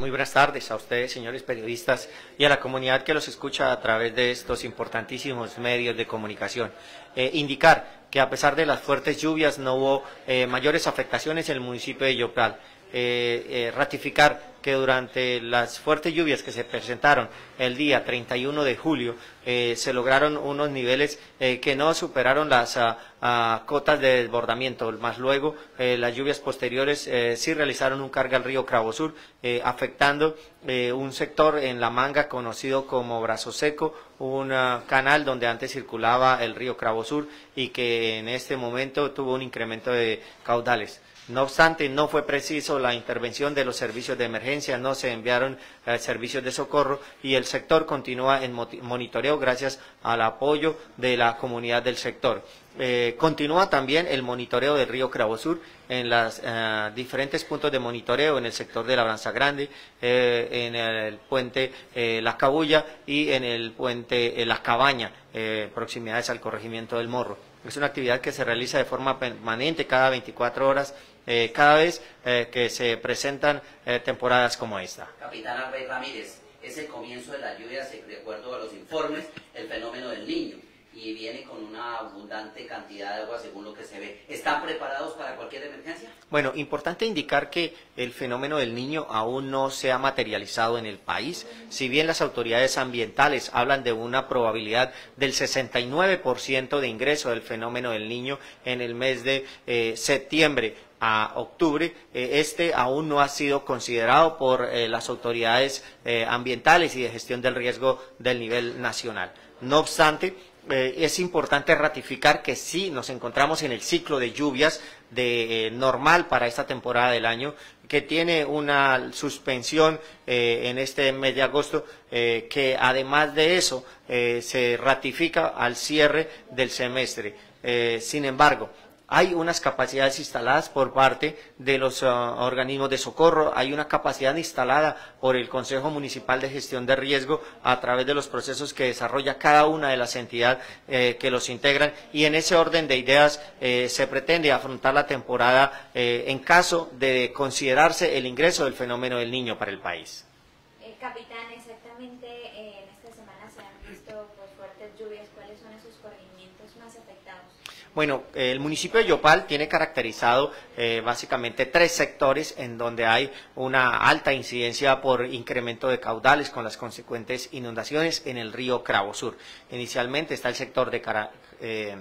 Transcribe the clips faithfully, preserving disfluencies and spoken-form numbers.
Muy buenas tardes a ustedes, señores periodistas, y a la comunidad que los escucha a través de estos importantísimos medios de comunicación. Eh, indicar que a pesar de las fuertes lluvias no hubo eh, mayores afectaciones en el municipio de Yopal. Eh, eh, ratificar que durante las fuertes lluvias que se presentaron el día treinta y uno de julio eh, se lograron unos niveles eh, que no superaron las a, a cotas de desbordamiento, más luego eh, las lluvias posteriores eh, sí realizaron un carga al río Cravo Sur, eh, afectando eh, un sector en La Manga conocido como Brazo Seco, un uh, canal donde antes circulaba el río Cravo Sur y que en este momento tuvo un incremento de caudales. No obstante, no fue preciso la intervención de los servicios de emergencia, no se enviaron eh, servicios de socorro y el sector continúa en monitoreo gracias al apoyo de la comunidad del sector. Eh, continúa también el monitoreo del río Cravo Sur en los eh, diferentes puntos de monitoreo en el sector de Labranza Grande, eh, en el puente eh, La Cabulla y en el puente eh, La Cabaña, eh, proximidades al corregimiento del Morro. Es una actividad que se realiza de forma permanente cada veinticuatro horas, eh, cada vez eh, que se presentan eh, temporadas como esta. Capitán Albert Ramírez, es el comienzo de las lluvias, de acuerdo a los informes, el fenómeno del Niño, y viene con una abundante cantidad de agua según lo que se ve. ¿Están preparados para cualquier emergencia? Bueno, importante indicar que el fenómeno del Niño aún no se ha materializado en el país. Si bien las autoridades ambientales hablan de una probabilidad del sesenta y nueve por ciento de ingreso del fenómeno del Niño en el mes de eh, septiembre a octubre, eh, este aún no ha sido considerado por eh, las autoridades eh, ambientales y de gestión del riesgo del nivel nacional. No obstante, Eh, es importante ratificar que sí nos encontramos en el ciclo de lluvias de, eh, normal para esta temporada del año, que tiene una suspensión eh, en este mes de agosto, eh, que además de eso eh, se ratifica al cierre del semestre. Eh, sin embargo, hay unas capacidades instaladas por parte de los uh, organismos de socorro, hay una capacidad instalada por el Consejo Municipal de Gestión de Riesgo a través de los procesos que desarrolla cada una de las entidades eh, que los integran, y en ese orden de ideas eh, se pretende afrontar la temporada eh, en caso de considerarse el ingreso del fenómeno del Niño para el país. Eh, capitán, exactamente eh, en esta semana se han visto pues, fuertes lluvias. ¿Cuáles son esos corregimientos más afectados? Bueno, el municipio de Yopal tiene caracterizado eh, básicamente tres sectores en donde hay una alta incidencia por incremento de caudales con las consecuentes inundaciones en el río Cravo Sur. Inicialmente está el sector de Cara, eh,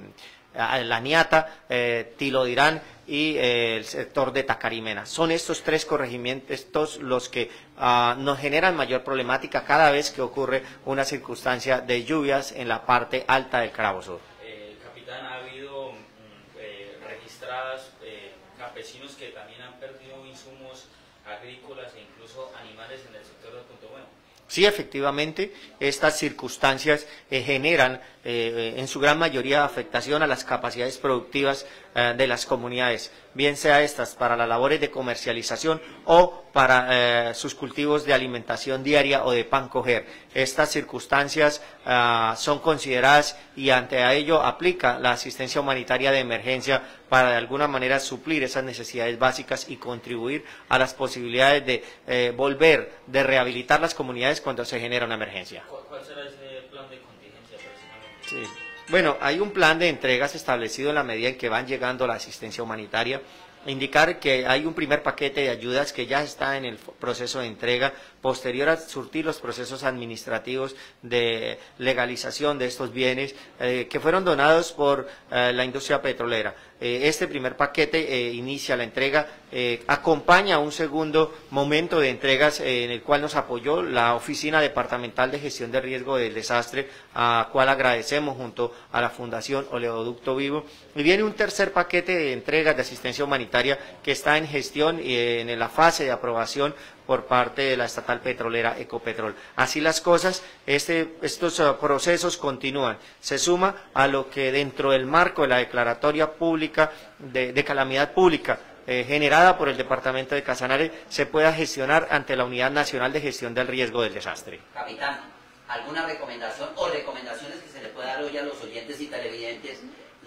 La Niata, eh, Tilodirán y eh, el sector de Tacarimena. Son estos tres corregimientos estos los que uh, nos generan mayor problemática cada vez que ocurre una circunstancia de lluvias en la parte alta del Cravo Sur. Eh, capitán, ha habido eh, registradas eh, campesinos que también han perdido insumos agrícolas e incluso animales en el sector del Punto Bueno. Sí, efectivamente, estas circunstancias eh, generan eh, en su gran mayoría afectación a las capacidades productivas eh, de las comunidades, bien sea estas para las labores de comercialización o para eh, sus cultivos de alimentación diaria o de pan coger. Estas circunstancias uh, son consideradas y ante a ello aplica la asistencia humanitaria de emergencia para de alguna manera suplir esas necesidades básicas y contribuir a las posibilidades de eh, volver, de rehabilitar las comunidades cuando se genera una emergencia. ¿Cuál, cuál será ese plan de contingencia precisamente? Sí. Bueno, hay un plan de entregas establecido en la medida en que van llegando la asistencia humanitaria. Indicar que hay un primer paquete de ayudas que ya está en el proceso de entrega, posterior a surtir los procesos administrativos de legalización de estos bienes eh, que fueron donados por eh, la industria petrolera. Eh, este primer paquete eh, inicia la entrega, eh, acompaña un segundo momento de entregas eh, en el cual nos apoyó la Oficina Departamental de Gestión de Riesgo del Desastre, a cual agradecemos junto a la Fundación Oleoducto Vivo. Y viene un tercer paquete de entregas de asistencia humanitaria que está en gestión y en la fase de aprobación por parte de la estatal petrolera Ecopetrol. Así las cosas, este, estos uh, procesos continúan. Se suma a lo que dentro del marco de la declaratoria pública de, de calamidad pública eh, generada por el departamento de Casanare se pueda gestionar ante la Unidad Nacional de Gestión del Riesgo del Desastre. Capitán, ¿alguna recomendación o recomendaciones que se le pueda dar hoy a los oyentes y televidentes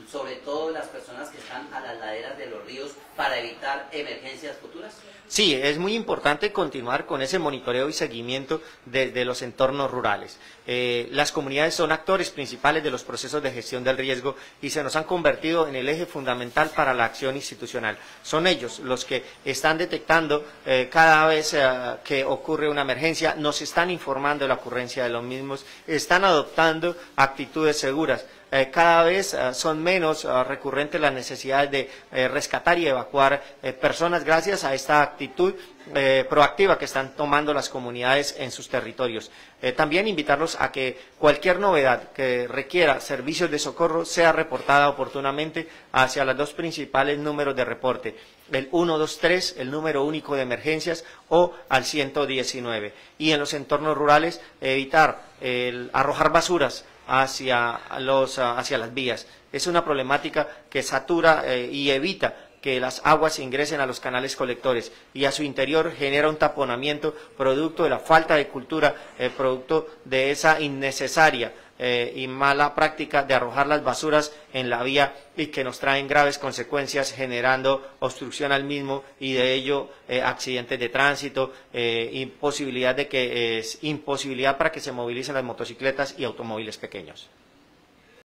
sobre todo las personas que están a las laderas de los ríos, para evitar emergencias futuras? Sí, es muy importante continuar con ese monitoreo y seguimiento desde los entornos rurales. Eh, las comunidades son actores principales de los procesos de gestión del riesgo y se nos han convertido en el eje fundamental para la acción institucional. Son ellos los que están detectando eh, cada vez eh, que ocurre una emergencia, nos están informando de la ocurrencia de los mismos, están adoptando actitudes seguras. Eh, cada vez uh, son menos uh, recurrentes las necesidades de eh, rescatar y evacuar eh, personas gracias a esta actitud eh, proactiva que están tomando las comunidades en sus territorios. Eh, también invitarlos a que cualquier novedad que requiera servicios de socorro sea reportada oportunamente hacia los dos principales números de reporte, el ciento veintitrés, el número único de emergencias, o al ciento diecinueve. Y en los entornos rurales evitar el arrojar basuras hacia, los, hacia las vías. Es una problemática que satura eh, y evita que las aguas ingresen a los canales colectores y a su interior genera un taponamiento producto de la falta de cultura, eh, producto de esa innecesaria eh, y mala práctica de arrojar las basuras en la vía y que nos traen graves consecuencias generando obstrucción al mismo y de ello eh, accidentes de tránsito, eh, imposibilidad de que es imposibilidad para que se movilicen las motocicletas y automóviles pequeños.